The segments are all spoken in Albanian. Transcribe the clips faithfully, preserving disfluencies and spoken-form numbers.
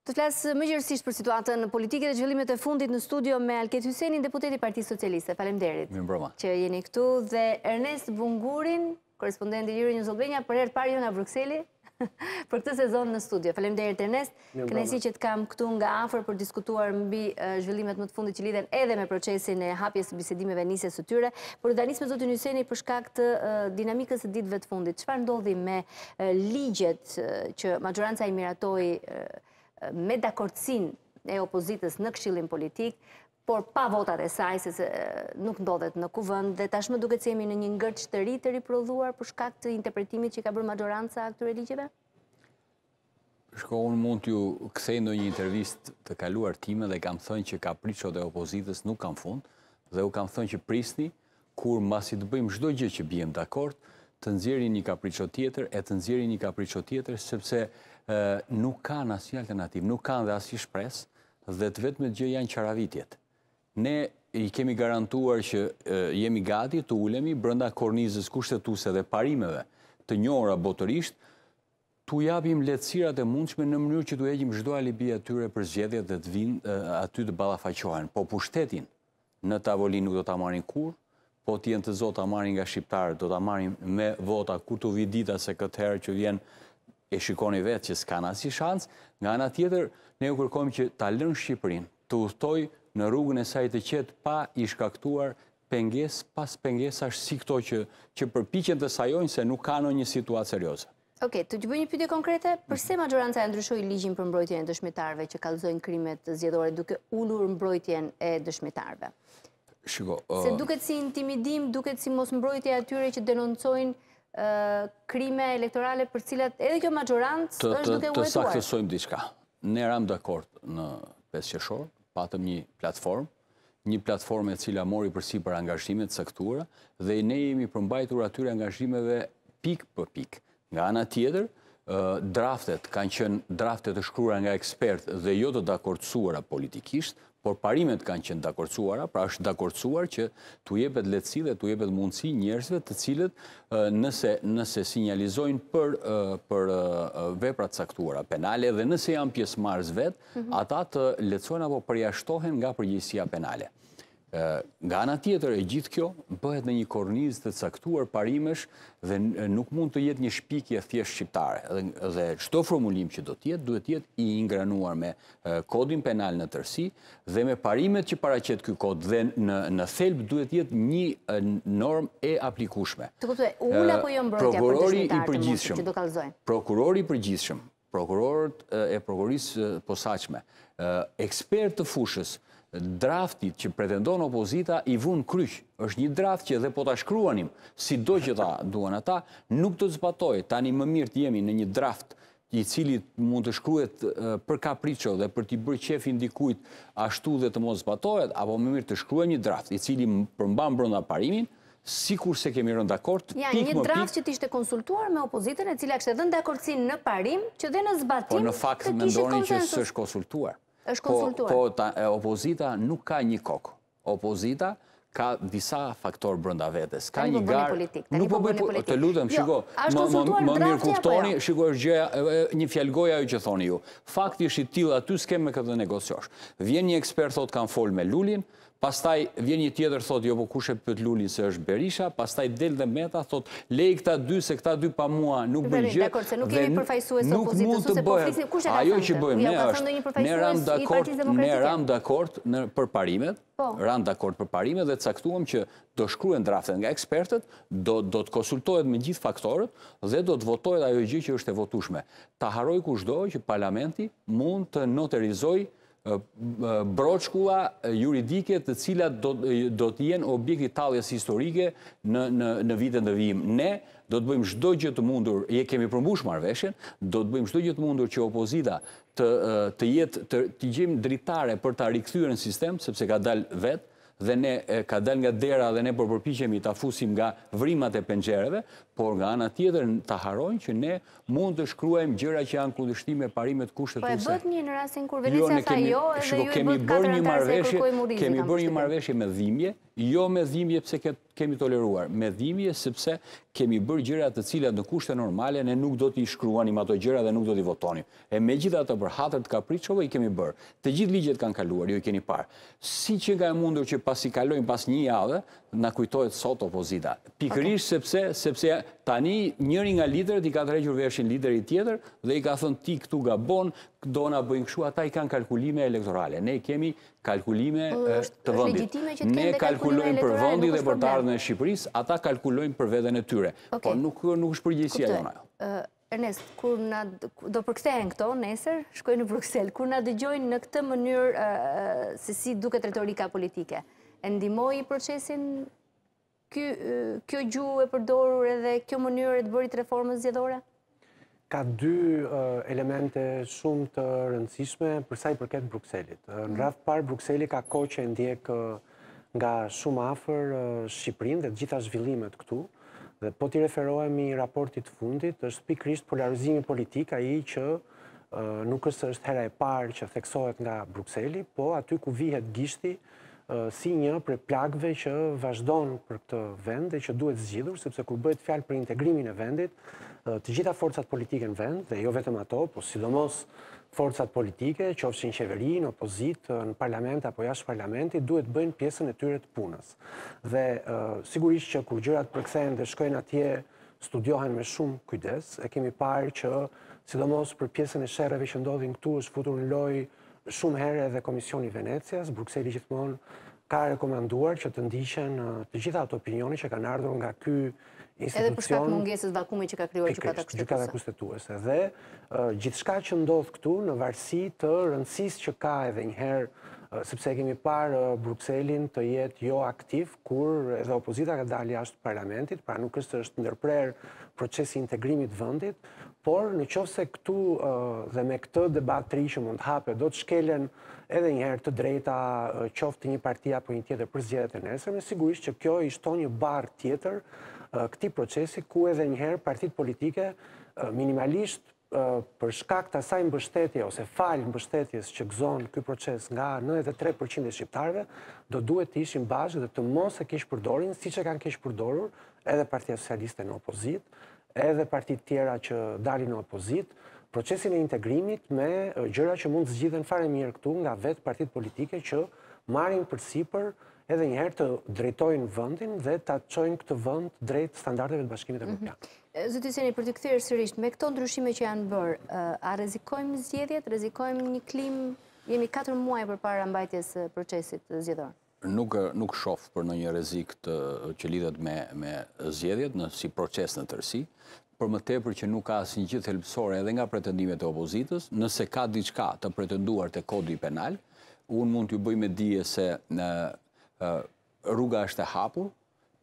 Të flasë më gjërësisht për situatën politike dhe zhvillimet e fundit në studio me Alket Hysenin, deputeti i Partisë Socialiste. Faleminderit që jeni këtu, dhe Ernest Bungurin, korrespondenti i News Albania, për herë të parë jo nga Brukseli, për këtë sezon në studio. Faleminderit Ernest, kënaqësi që të kam këtu nga afër për diskutuar mbi zhvillimet më të fundit që lidhen edhe me procesin e hapjes së bisedimeve, nisjes së tyre, por do ta nis me zotin Hyseni për shkak të dinamikës së ditëve të fundit. Çfarë ndodhi me ligjet që majoranca i miratoi me dakordsinë e opozitës në Këshillin Politik, por pa votat e saj, se nuk ndodhet në kuvend, dhe tashmë duket se jemi në një ngërç të ri të riprodhuar për shkak të interpretimit që ka bërë majoranca këtyre ligjeve? Shko, unë mund t'ju kthej ndonjë intervistë të kaluar time dhe kam thënë që kapriçot e opozitës nuk kanë fund, dhe u kam thënë që prisni kur mbasi të bëjmë çdo gjë që bijem dakord, të nxjerrin një kapriço tjetër e të nxjerrin një kapriço tjetër, sepse nuk kanë asnjë alternativë, nuk kanë dhe asnjë shpresë, dhe të vetmet gjë janë qaravitjet. Ne i kemi garantuar që jemi gati të ulemi brenda kornizës kushtetuese dhe parimeve të njohura botërisht, t'u japim lehtësirat e mundshme në mënyrë që t'u heqim çdo alibi atyre për zgjedhjet dhe të vinë aty të ballafaqohen. Po pushtetin në tavolinë nuk do ta marrin kurrë, po të jenë të zotë ta marrin nga shqiptarët, do ta marrin me vota kur të vi dita se këtë herë që vjen e shikoni vetë që s'kan asnjë shans. Nga ana tjetër, ne u kërkojmë që ta lënë Shqipërinë të udhtojë në rrugën e saj të qetë, pa i shkaktuar pengesë pas pengesash si këto që që përpiqen të sajojnë se nuk kanë një situatë serioze. Okej, të të bëj një pyetje konkrete, përse majoranca e ndryshoi ligjin për mbrojtjen e dëshmitarëve që kallëzojnë krimet zgjedhore duke ulur mbrojtjen e dëshmitarëve? Shiko, se duket si intimidim, duket si mosmbrojtje atyre që denoncojnë krime elektorale për cilat edhe kjo majorancë është duke u Të saktësojmë diçka. Ne ram dakord në pesë qershor, patëm një platformë, një platformë e cila mori përsipër angazhime të caktuara dhe ne jemi përmbajtur atyre angazhimeve pik për pik. Nga ana tjetër, draftet kanë qenë drafte të shkruara nga ekspertë dhe jo të dakordsuara politikisht, por parimet kanë qenë dakordsuara, pra është dakordsuar që t'u jepet lehtësi dhe t'u jepet mundësi njerëzve të cilët nëse nëse sinjalizojnë për për vepra të caktuara penale dhe nëse janë pjesëmarrës vetë, ata të lehtësohen apo përjashtohen nga përgjegjësia penale. Nga ana tjetër, e gjithë kjo bëhet në një kornizë të caktuar parimesh dhe nuk mund të jetë një shpikje thjesht shqiptare. Dhe çdo formulim që do të jetë, duhet të jetë i ingranuar me kodin penal në tërësi dhe me parimet që paraqet ky kod, dhe në në thelb duhet të jetë një normë e aplikueshme. Të kuptoj, ul apo jo mbrojtja për dëshmitarët që do kallëzojnë? Prokurori i përgjithshëm, prokurorët e prokurorisë posaçme, ekspertë të fushës, draftit që pretendon opozita i vun kryq. Është një draft që edhe po ta shkruanim, sido që ta duan ata, nuk do të zbatohet. Tani më mirë të jemi në një draft i cili mund të shkruhet për kapriço dhe për t'i bërë qefin dikujt ashtu dhe të mos zbatohet, apo më mirë të shkruajmë një draft i cili përmban brenda parimin, sikur se kemi rënë dakord, ja, pikë më pikë. Ja, një draft që t'ishte konsultuar me opozitën, e cila kishte dhënë dakordsinë në parim, që dhe në zbatim po në fakt mendoni që s'është konsultuar. është konsultuar. Po, po opozita nuk ka një kokë. Opozita ka disa faktor brenda vetes. Ka një garë. Nuk po bëj politik. Të lutem, shiko, më mirë kuptoni, shiko, është gjëja, një fjalgoja ajo që thoni ju. Fakti është i tillë, aty s'kem me këtë negociosh. Vjen një ekspert thot kanë fol me Lulin, pastaj vjen një tjetër thot jo po kush e pyet Lulin se është Berisha, pastaj del dhe Meta thot lej këta dy se këta dy pa mua nuk bën gjë. Dakor, se nuk kemi përfaqësues të opozitës ose po flisim kush e ka thënë. Ajo që bëjmë ne është ne ram dakord, ne ram dakord për parimet, ram dakord për parimet dhe caktuam që do shkruhen draftet nga ekspertët, do do të konsultohet me gjithë faktorët dhe do të votohet ajo gjë që është e votueshme. Ta haroj kushdo që parlamenti mund të noterizojë broçkulla juridike të cilat do, do të jenë objekti talljes historike në, në, në vitet në vijim. Ne do të bëjmë çdo gjë të mundur, je kemi përmbush marrëveshjen, do të bëjmë çdo gjë të mundur që opozita të, të jetë të, të gjejmë dritare për ta rikthyer në sistem, sepse ka dalë vetë, dhe ne ka dalë nga dera dhe ne po përpiqemi ta fusim nga vrimat e penxhereve, por nga ana tjetër ta harojnë që ne mund të shkruajmë gjëra që janë kundërshtime me parimet kushtetuese. Po e bët një në rastin kur Venecia tha jo, edhe ju e bët katër antarë se kërkoj Murizi. Kemi bërë një marrëveshje me dhimbje, jo me dhimbje pse kemi toleruar, me dhimbje sepse kemi bërë gjëra të cilat në kushte normale ne nuk do t'i shkruanim ato gjëra dhe nuk do t'i votonim. E megjithatë për hatër të kapriçove i kemi bërë. Të gjithë ligjet kanë kaluar, ju i keni parë. Si që ka e mundur që pas i kalojnë pas një javë, na kujtohet sot opozita. Pikërisht sepse sepse tani njëri nga liderët i ka tërhequr veshin lideri tjetër dhe i ka thënë ti këtu gabon, do na bëjnë kështu, ata i kanë kalkulime elektorale. Ne kemi kalkulime të vendit. Ne kalkulojmë për vendin dhe për të ardhmen e Shqipërisë, ata kalkulojnë për veten e tyre. Po nuk nuk është përgjegjësia jona. Ernest, kur na do përkthehen këto nesër, shkojnë në Bruksel, kur na dëgjojnë në këtë mënyrë se si duket retorika politike, e ndihmoi procesin kjo gjuhë e përdorur edhe kjo mënyrë e të bërit reformës zgjedhore? Ka dy elemente shumë të rëndësishme për sa i përket Brukselit. Në radhë të parë, Brukseli ka kohë që e ndjek nga shumë afër Shqipërinë dhe të gjitha zhvillimet këtu. Dhe po t'i referohemi raportit fundit, është pikërisht polarizimi politik, ai që nuk është hera e parë që theksohet nga Brukseli, po aty ku vihet gishti si një prej plagëve që vazhdon për këtë vend dhe që duhet zgjidhur, sepse kur bëhet fjalë për integrimin e vendit, të gjitha forcat politike në vend, dhe jo vetëm ato, po sidomos forcat politike, qofshin qeveri, në opozit, në parlament apo jashtë parlamentit, duhet bëjnë pjesën e tyre të punës. Dhe sigurisht që kur gjërat përkthehen dhe shkojnë atje, studiohen me shumë kujdes, e kemi parë që sidomos për pjesën e sherrave që ndodhin këtu është futur në lojë shumë herë edhe Komisioni Venecias. Brukseli gjithmonë ka rekomanduar që të ndiqen të gjitha ato opinione që kanë ardhur nga ky institucion. Edhe për shkak të mungesës vakumi që ka krijuar gjykata kushtetuese. Gjykata kushtetuese. Dhe gjithçka që ndodh këtu në varësi të rëndësisë që ka edhe një herë, sepse kemi parë Brukselin të jetë jo aktiv kur edhe opozita ka dalë jashtë parlamentit, pra nuk është është ndërprer procesi i integrimit vendit, por në qoftë se këtu dhe me këtë debat të ri që mund të hapet, do të shkelen edhe një herë të drejta qoftë një parti apo një tjetër për zgjedhjet e nesërme, sigurisht që kjo i shton një barë tjetër këtij procesi ku edhe një herë partitë politike minimalisht për shkak të asaj mbështetje ose fal mbështetjes që gëzon ky proces nga nëntëdhjetë e tre përqind e shqiptarëve, do duhet të ishin bashkë dhe të mos e keq përdorin, siç e kanë keq përdorur edhe Partia Socialiste në opozit, edhe partitë tjera që dalin në opozit, procesin e integrimit me gjëra që mund të zgjidhen fare mirë këtu nga vetë partitë politike që marrin përsipër edhe një herë të drejtojnë vendin dhe ta çojnë këtë vend drejt standardeve të Bashkimit Evropian. Zoti Hyseni, për të kthyer sërish me këto ndryshime që janë bërë, a rrezikojmë zgjedhjet, rrezikojmë një klim, jemi katër muaj përpara mbajtjes së procesit zgjedhor? Nuk nuk shoh për ndonjë rrezik që lidhet me me zgjedhjet në si proces në tërësi, për më tepër që nuk ka asnjë gjë thelbësore edhe nga pretendimet e opozitës, nëse ka diçka të pretenduar te kodi penal, unë mund t'ju bëj me dije se në rruga është e hapur,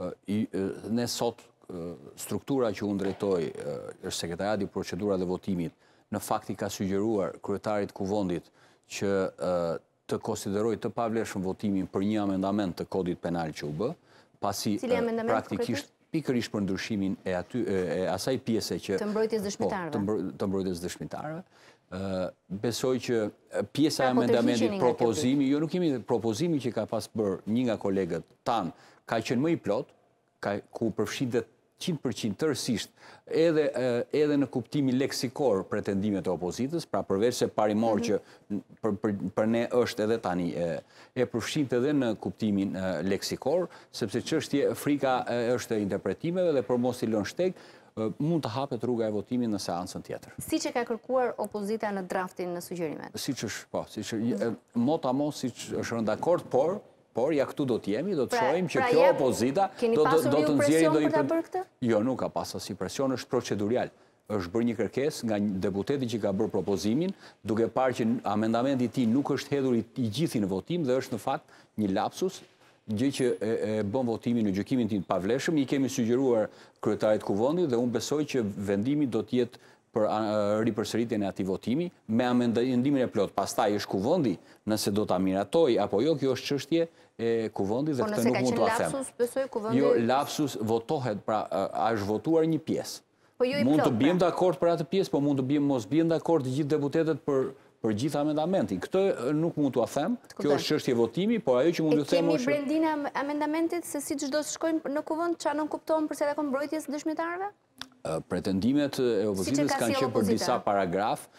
ne sot struktura që unë drejtoj, është sekretariati i procedurave dhe votimit, në fakt i ka sugjeruar kryetarit kuvendit që të konsideroj të pavlefshëm votimin për një amendament të kodit penal që u bë, pasi praktikisht pikërisht për ndryshimin e aty e asaj pjese që të mbrojtjes dëshmitarëve. Të mbrojtjes dëshmitarëve. Besoj që pjesa e amendamentit propozimi, jo nuk kemi propozimi që ka pas bërë një nga kolegët tanë, ka qenë më i plot, ku përfshitet qind përqind tërësisht edhe edhe në kuptimin leksikor pretendimet e opozitës, pra përveç se parimor që për ne është edhe tani e përfshihet edhe në kuptimin leksikor, sepse çështje frika është e interpretimeve dhe për mos i lënë shteg, mund të hapet rruga e votimit në seancën tjetër. Siç e ka kërkuar opozita në draftin në sugjerimet. Siç është, po, siç mota mos siç është rënë dakord, por por ja këtu do të jemi, do të shohim që kjo opozita do të nxjerrë do i Jo, nuk ka pas asnjë presion, është procedurial. Është bërë një kërkesë nga deputeti që ka bërë propozimin, duke parë që amendamenti i tij nuk është hedhur i gjithë në votim dhe është në fakt një lapsus, gjë që e bën votimin në gjykimin tim pavlefshëm. I kemi sugjeruar kryetarit kuvendit dhe unë besoj që vendimi do të jetë për ripërsëritjen e atij votimi, me amendimin e plot. Pastaj është kuvendi nëse do ta miratoj apo jo, kjo është çështje e kuvendit dhe këtë nuk mund t'ua them. Lapsus, besoj kuvendi. Jo, lapsus votohet, pra është votuar një pjesë. Po jo i mund plot. të bijem dakord për atë pjesë, po mund të bijem mos bijem dakord të gjithë deputetët për për gjithë amendamentin. Këtë nuk mund t'ua them, kjo është çështje votimi, por ajo që mund të them është... E kemi brendina amendamentit se si çdo të shkojnë në kuvend, çfarë nuk kupton përse takon mbrojtjes dëshmitarëve? Pretendimet e opozitës kanë qenë për disa paragraf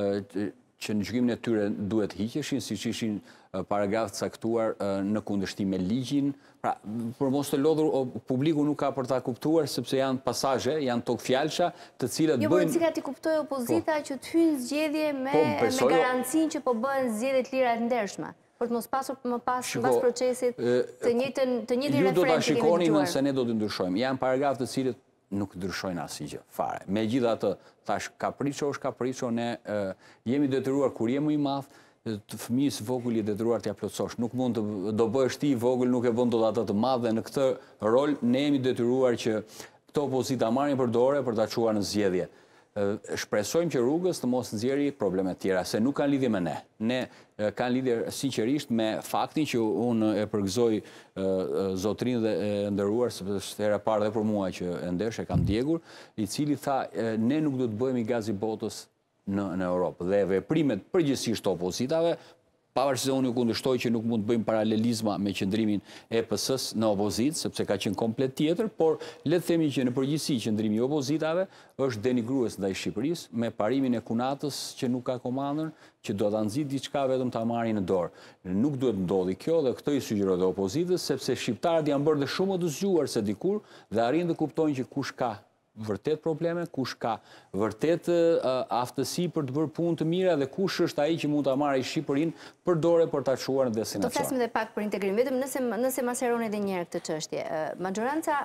që në gjykimin e tyre duhet hiqeshin, siç ishin paragraf caktuar në kundërshtim me ligjin. Pra, për mos të lodhur, publiku nuk ka për ta kuptuar, sepse janë pasazhe, janë tokë fjalsha, të cilat bëjnë... Jo, por cilat i kuptoi opozita që të hyjnë zgjedhje me garancinë që po bëhen zgjedhje të lira të ndershme, për të mos pasur më pas mbas procesit të njëjtin të njëjtin ju do ta referendum. shikoni nëse ne do të ndryshojmë. Janë paragraf të cilët nuk ndryshojnë asgjë fare. Megjithatë, thash kapriço është kapriço, ne jemi detyruar kur jemi i madh të fëmijës vogël i detyruar t'ia plotësosh. Nuk mund të do bëhesh ti i vogël, nuk e bën dot atë të madh, dhe në këtë rol ne jemi detyruar që këto opozita marrin për dorë për ta çuar në zgjedhje. Shpresojmë që rrugës të mos nxjerrë probleme të tjera, se nuk kanë lidhje me ne. Ne kanë lidhje sinqerisht me faktin që unë e përgëzoj zotrin dhe e nderuar, sepse është hera e parë dhe për mua që e ndesh, e kam djegur, i cili tha ne nuk do të bëhemi gazi botës në në Europë, dhe veprimet përgjithsisht të opozitave, pavarësisht se unë ju kundërshtoj që nuk mund të bëjmë paralelizma me qëndrimin e P S-s në opozitë, sepse ka qenë komplet tjetër, por le të themi që në përgjithësi qëndrimi i opozitave është denigrues ndaj Shqipërisë, me parimin e kunatës që nuk ka komandën, që do ta nxit diçka vetëm ta marrin në dorë. Nuk duhet ndodhi kjo, dhe këtë i sugjeroj dhe opozitës, sepse shqiptarët janë bërë dhe shumë të zgjuar se dikur dhe arrin të kuptojnë që kush ka vërtet probleme, kush ka vërtet aftësi për të bërë punë të mira dhe kush është ai që mund ta marrë Shqipërinë për dorë për ta çuar në destinacion. Do flasim edhe pak për integrim, vetëm nëse nëse maseron edhe një herë këtë çështje. Majoranca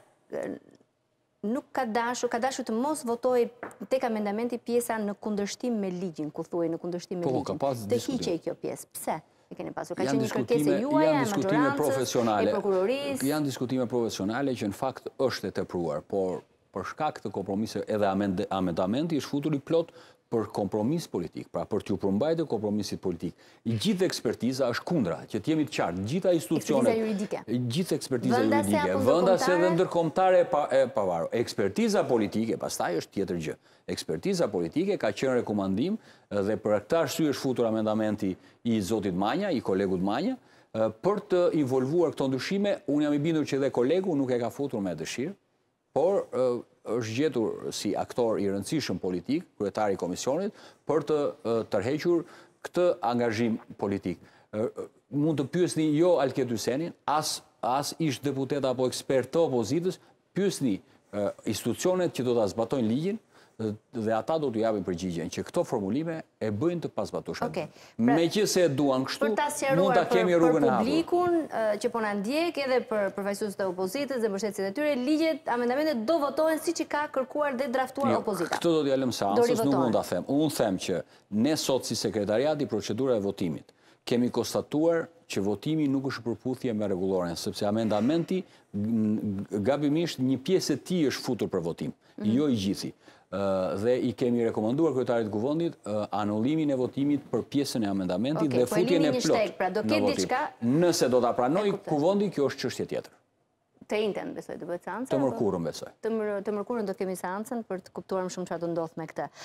nuk ka dashur, ka dashur të mos votojë tek amendamenti pjesa në kundërshtim me ligjin, ku thuaj në kundërshtim me ligjin. Të hiqej kjo pjesë. Pse? E keni pasur? Ka qenë një kërkesë juaja, e majorancës, e prokurorisë? Janë diskutime profesionale që në fakt është e tepruar, por për shkak të kompromiseve edhe amendamenti është futur i plot për kompromis politik, pra për t'ju përmbajtur kompromisit politik. I gjithë ekspertiza është kundra, që t'jemi të qartë, gjitha institucionet, ekspertiza juridike, gjithë ekspertiza juridike, vendase dhe ndërkombëtare e pavarur. Ekspertiza politike, pastaj është tjetër gjë. Ekspertiza politike ka qenë rekomandim dhe për këtë arsye është futur amendamenti i zotit Manja, i kolegut Manja, për të involvuar këto ndryshime. Unë jam i bindur që edhe kolegu nuk e ka futur me dëshirë, por është gjetur si aktor i rëndësishëm politik, kryetari i komisionit, për të tërhequr këtë angazhim politik. Mund të pyesni jo Alket Hysenin, as ish deputet apo ekspert të opozitës, pyesni institucionet që do ta zbatojnë ligjin, dhe ata do t'u japin përgjigjen që këto formulime e bëjnë të pazbatueshme. Meqense e duan kështu, mund ta kemi rrugën e hapur. Për publikun që po na ndjek, edhe për përfaqësuesit e opozitës dhe mbështetësit e tyre, ligjet, amendamentet do votohen siç i ka kërkuar dhe draftuar opozita. Këtë do t'ja lëm seancës, nuk mund ta them. Unë them që ne sot si sekretariati i procedurave e votimit kemi konstatuar që votimi nuk është përputhje me rregulloren, sepse amendamenti gabimisht një pjesë e tij është futur për votim, jo i gjithi. Dhe i kemi rekomanduar kryetarit kuvendit anullimin e votimit për pjesën e amendamentit dhe futjen e plot në votim. Nëse do ta pranoj kuvendi, kjo është çështje tjetër. Të njëjtën besoj të bëhet seanca. Të mërkurën besoj. Të mërkurën do kemi seancën për të kuptuar më shumë çfarë do ndodh me këtë.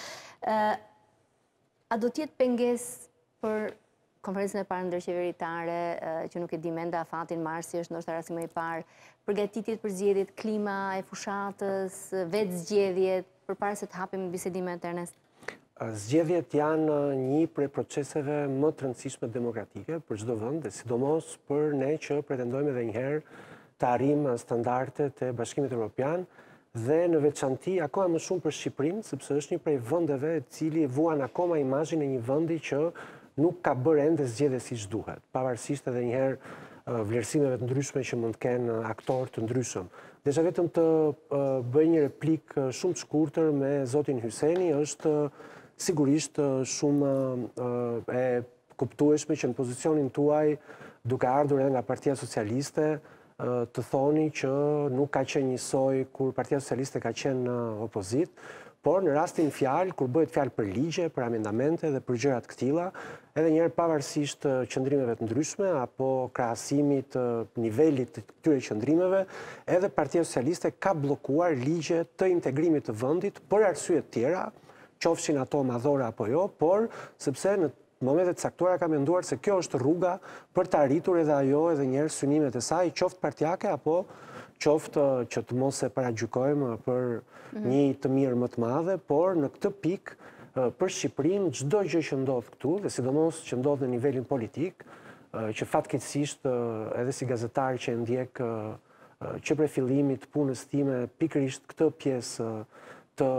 A do të jetë pengesë për konferencën e parë ndërqeveritare, që nuk e di menda afatin marsi është ndoshta rasti më i parë, përgatitjet për zgjedhjet, klima e fushatës, vetë zgjedhjet, përpara se të hapim bisedimet, Ernest? Zgjedhjet janë një prej proceseve më të rëndësishme demokratike për çdo vend, dhe sidomos për ne që pretendojmë edhe një herë të arrijmë standardet e Bashkimit Evropian, dhe në veçanti akoma më shumë për Shqipërinë, sepse është një prej vendeve i cili vuan akoma imazhin e një vendi që nuk ka bërë ende zgjedhje siç duhet, pavarësisht edhe një herë vlerësimeve të ndryshme që mund të kenë aktorë të ndryshëm. Desha vetëm të bëj një replik shumë të shkurtër me zotin Hyseni, është sigurisht shumë e kuptueshme që në pozicionin tuaj, duke ardhur edhe nga Partia Socialiste, të thoni që nuk ka qenë njësoj kur Partia Socialiste ka qenë në opozit, por në rastin fjalë, kur bëhet fjalë për ligje, për amendamente dhe për gjërat këtilla, edhe njerë pavarësisht qëndrimeve të ndryshme apo krahasimit nivelit të këtyre qëndrimeve, edhe Partia Socialiste ka bllokuar ligje të integrimit të vendit për arsye të tjera, qofshin ato madhore apo jo, por sepse në momentet caktuara ka menduar se kjo është rruga për të arritur edhe ajo edhe njerë synimet e saj, qoftë partijake apo qoftë që të mos e paragjykojmë për një të mirë më të madhe, por në këtë pikë për Shqipërinë çdo gjë që ndodh këtu, dhe sidomos që ndodh në nivelin politik, që fatkeqësisht edhe si gazetar që e ndjek që prej fillimit të punës time pikërisht këtë pjesë të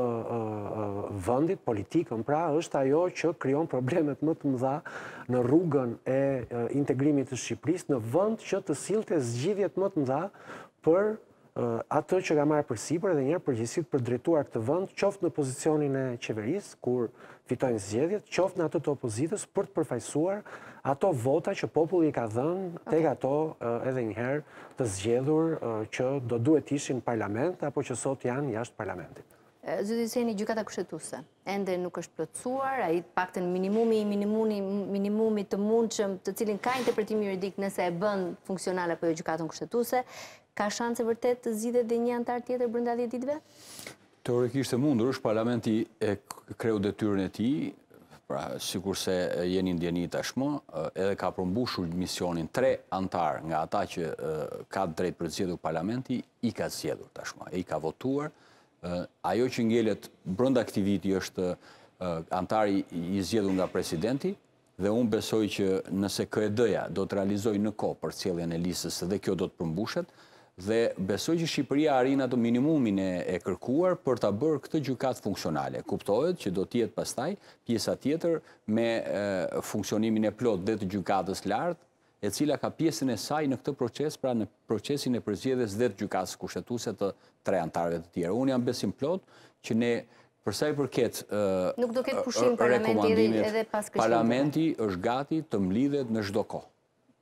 vendit, politikën, pra është ajo që krijon problemet më të mëdha në rrugën e integrimit të Shqipërisë në vend që të sillte zgjidhjet më të mëdha për atë që ka marrë përsipër edhe njerë përgjegjësitë për drejtuar këtë vend, qoftë në pozicionin e qeverisë kur fitojnë zgjedhjet, qoftë në atë të opozitës për të përfaqësuar ato vota që populli i ka dhënë tek ato edhe një herë të zgjedhur që do duhet ishin në parlament apo që sot janë jashtë parlamentit. Zoti Hyseni, gjykata kushtetuese ende nuk është plotësuar, ai paktën minimumi i minimumi minimumit të mundshëm, të cilin ka interpretim juridik nëse e bën funksionale apo jo gjykatën kushtetuese, ka shanse vërtet të zgjidhet dhe një antar tjetër brenda dhjetë ditëve? Teorikisht e mundur është, parlamenti e kreu detyrën e tij, pra sikurse jeni ndjeni tashmë, edhe ka përmbushur misionin tre antar nga ata që ka drejt për zgjedhur parlamenti, i ka zgjedhur tashmë, e i ka votuar. Ajo që ngjelet brenda këtij viti është antari i zgjedhur nga presidenti, dhe unë besoj që nëse K E D-ja do të realizojë në kohë përcjelljen e listës dhe kjo do të përmbushet, dhe besoj që Shqipëria arrin atë minimumin e kërkuar për ta bërë këtë gjykatë funksionale. Kuptohet që do të jetë pastaj pjesa tjetër me funksionimin e plot dhe të gjykatës lartë, e cila ka pjesën e saj në këtë proces, pra në procesin e përzgjedhjes dhe të gjykatës kushtetuese të tre antarëve të tjerë. Unë jam besim plot që ne, për sa i përket nuk do ketë pushim parlamenti edhe pas krishtimit. Parlamenti është gati të mlidhet në çdo kohë.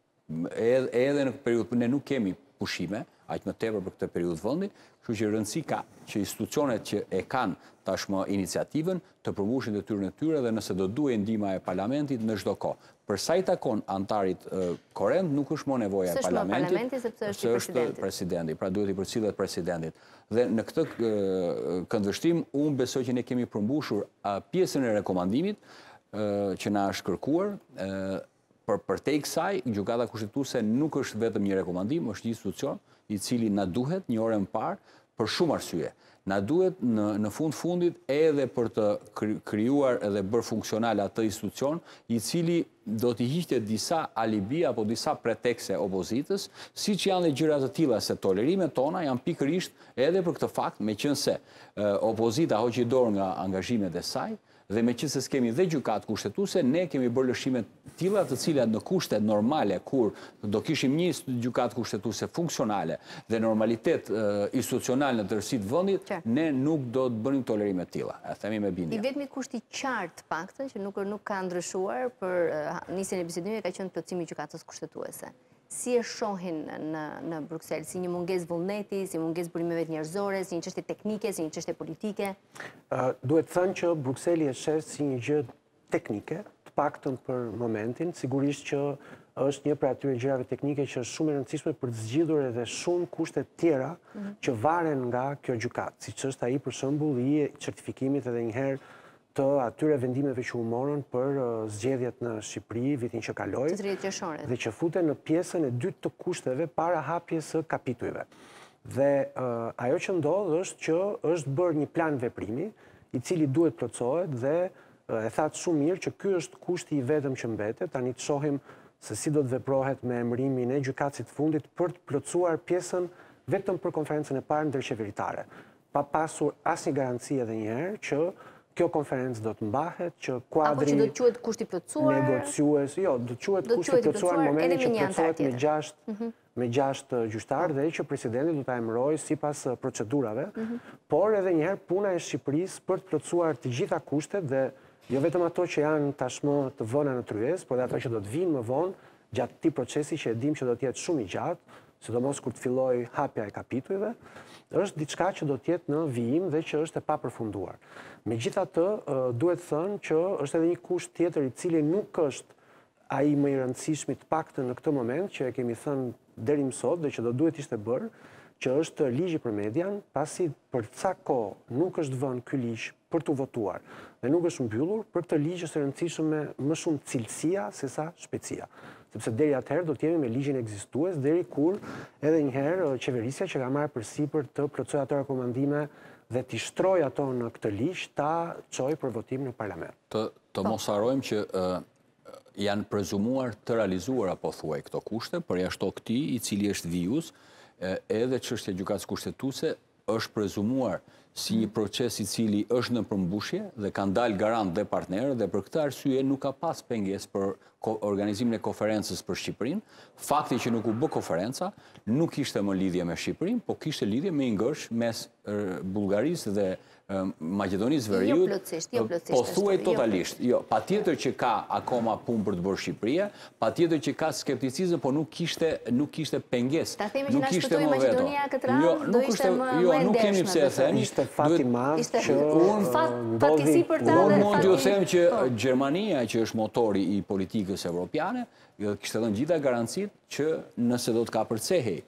Edhe në periudhë ne nuk kemi pushime, aq më tepër për këtë periudhë vendi, kështu që rëndësi ka që institucionet që e kanë tashmë iniciativën të përmbushin detyrën e tyre dhe nëse do duhet ndihma e parlamentit në çdo kohë. Për sa i takon antarit korrent, nuk është më nevoja e parlamentit, sepse është i presidenti, pra duhet i përcillet presidentit. Dhe në këtë këndvështrim, unë besoj që ne kemi përmbushur pjesën e rekomandimit që na është kërkuar. Për te i kësaj, gjykata kushtetuese nuk është vetëm një rekomandim, është një institucion i cili na duhet një orë më parë për shumë arsye. Na duhet në fund fundit edhe për të krijuar edhe bërë funksional atë institucion i cili do t'i hiqte disa alibi apo disa pretekse opozitës, siç janë dhe gjëra të tilla se tolerimet tona janë pikërisht edhe për këtë fakt, meqense opozita hoqi dorë nga angazhimet e saj, dhe me qëse s'kemi dhe gjykatë kushtetuese, ne kemi bërë lëshimet tilla të cilat në kushte normale, kur do kishim një gjykatë kushtetuese funksionale dhe normalitet institucional në tërësitë të vendit, ne nuk do të bënim tolerime tilla. E themi me bindje. I vetmi kushti qartë paktën që nuk nuk ka ndryshuar për nisjen e bisedimeve ka qenë plotësimi i gjykatës kushtetuese. Si e shohin në, në Bruksel, si një mungesë vullneti, si mungesë burimeve njerëzore, si një çështje teknike, si një çështje politike? Uh, duhet thënë që Brukseli e sheh si një gjë teknike, të paktën për momentin, sigurisht që është një prej atyre gjërave teknike që është shumë e rëndësishme për të zgjidhur edhe shumë kushte tjera mm -hmm. që varen nga kjo gjykatë, siç është ai për shembull i certifikimit edhe një herë të atyre vendimeve që u morën për zgjedhjet në Shqipëri vitin që kaloi dhe që futen në pjesën e dytë të kushteve para hapjes së kapitujve. Dhe uh, ajo që ndodh është që është bërë një plan veprimi i cili duhet plotësohet dhe uh, e thatë shumë mirë që ky është kushti i vetëm që mbetet. Tani të shohim se si do të veprohet me emërimin e gjykatësit të fundit për të plotësuar pjesën vetëm për konferencën e parë ndërqeveritare, pa pasur asnjë garanci edhe një herë që kjo konferencë do të mbahet, që kuadri... Apo që do të quhet kushti plotësuar? Negociues, jo, do të quhet kushti plotësuar në momentin që plotësohet me gjashtë me gjashtë gjyqtarë dhe që presidenti do ta emërojë sipas procedurave, por edhe një herë puna e Shqipërisë për të plotësuar të gjitha kushtet dhe jo vetëm ato që janë tashmë të vëna në tryezë, por edhe ato që do të vinë më vonë gjatë këtij procesi që e dim që do të jetë shumë i gjatë, sidomos kur të filloj hapja e kapitujve, është diçka që do t'jetë në vijim dhe që është e papërfunduar. Megjithatë, duhet thënë që është edhe një kusht tjetër i cili nuk është ai më i rëndësishmi të paktën në këtë moment, që e kemi thënë deri më sot dhe që do duhet ishte bërë, që është ligji për median, pasi për ca kohë nuk është vënë ky ligj për të votuar dhe nuk është mbyllur, për këtë ligj është e rëndësishme më shumë cilësia se sa shpejtësia. Sepse deri atëherë do të jemi me ligjin ekzistues, deri kur edhe një herë qeverisja që ka marrë përsipër të plotësojë ato rekomandime dhe t'i shtrojë ato në këtë ligj, ta çojë për votim në parlament. Të, të mos harrojmë që uh, janë prezumuar të realizuar apo thuaj këto kushte, për jashtë këtij i cili është vijus, edhe çështja e gjykatës kushtetuese është prezumuar si një proces i cili është në përmbushje dhe kanë dalë garant dhe partnerë dhe për këtë arsye nuk ka pas pengesë për organizimin e konferencës për Shqipërinë. Fakti që nuk u bë konferenca nuk kishte më lidhje me Shqipërinë, po kishte lidhje me një ngërsh mes Bullgarisë dhe Maqedonisë Veriut. Jo plotësisht, jo plotësisht. Po thuaj totalisht. Jo, patjetër që ka akoma punë për të bërë Shqipëria, patjetër që ka skepticizëm, po nuk kishte nuk kishte pengesë. Ta themi që na shpëtoi Maqedonia këtë radhë, do ishte më jo, nuk kemi pse e them. Ishte fat i madh që fatkeqësi për ta. Unë mund t'ju them që Gjermania, që është motori i politikës evropiane, kishte dhënë gjitha garancitë që nëse do të kapërcehej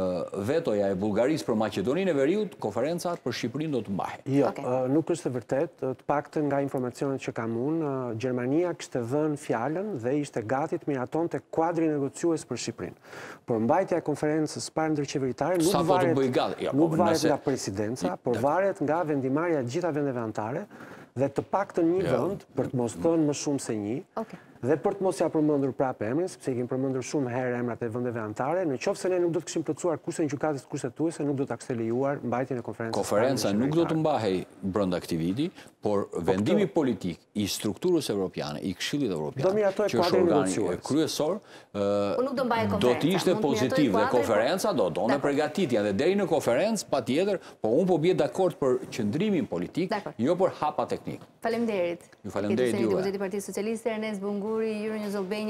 vetoja e Bullgarisë për Maqedoninë e Veriut, konferencat për Shqipërinë do të mbahej. Jo, nuk është e vërtet, të paktën nga informacionet që kam unë, Gjermania kishte dhënë fjalën dhe ishte gati të miratonte kuadri negociues për Shqipërinë. Por mbajtja e konferencës parë ndërqeveritare nuk varet nuk varet nga presidenca, por varet nga vendimarrja e gjitha vendeve anëtare dhe të paktën një vend, për të mos thënë më shumë se një, dhe për të mos ja përmendur prapë emrin, sepse i kemi përmendur shumë herë emrat e vendeve anëtare, në qoftë se ne nuk do të kishim plotësuar kushtet e gjykatës kushtetuese, nuk do ta kishte lejuar mbajtjen e konferencës. Konferenca nuk do të mbahej brenda këtij viti, por vendimi politik i strukturës evropiane, i Këshillit Evropian, që është organi kryesor, do të ishte pozitiv dhe konferenca do donë përgatitjen dhe deri në konferencë patjetër, po unë po bie dakord për qëndrimin politik, jo për hapa teknik. Faleminderit. Ju faleminderit juve. Deputeti i Partisë Socialiste Ernest Bunguri, Ju një Zolbenja.